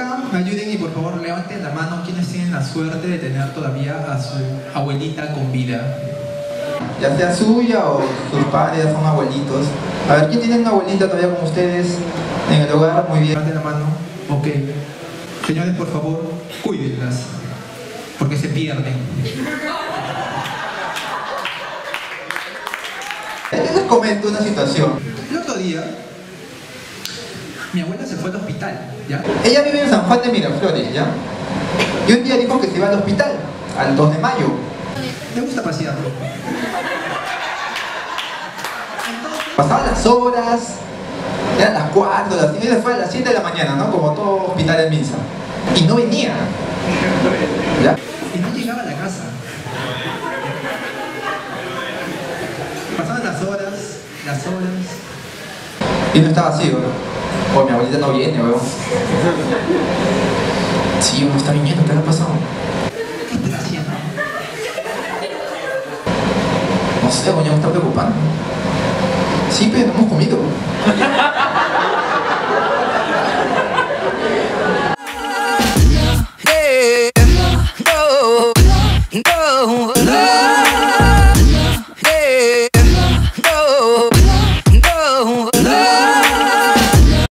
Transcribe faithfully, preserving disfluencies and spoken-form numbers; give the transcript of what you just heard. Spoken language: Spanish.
acá me ayuden y por favor levanten la mano quienes tienen la suerte de tener todavía a su abuelita con vida. Ya sea suya o sus padres son abuelitos. A ver, ¿quién tiene una abuelita todavía con ustedes en el hogar? Muy bien. Levanten la mano. Ok. Señores, por favor, cuídenlas. Porque se pierden. Les comento una situación. El otro día, mi abuela se fue al hospital, ¿ya? Ella vive en San Juan de Miraflores, ¿ya? Y un día dijo que se iba al hospital, al dos de mayo. Me gusta pasear. Pasaban las horas, eran las cuatro, las cinco, y se fue a las siete de la mañana, ¿no? Como todo hospital en misa. Y no venía. ¿Ya? Y no llegaba a la casa. Pasaban las horas, las horas. Y no estaba así, ¿no? Oh, mi abuelita no viene, weón. Sí, uno está viniendo, ¿qué le ha pasado? ¿Qué estás haciendo? No sé, weón, ya me está preocupando. Sí, pero no hemos comido.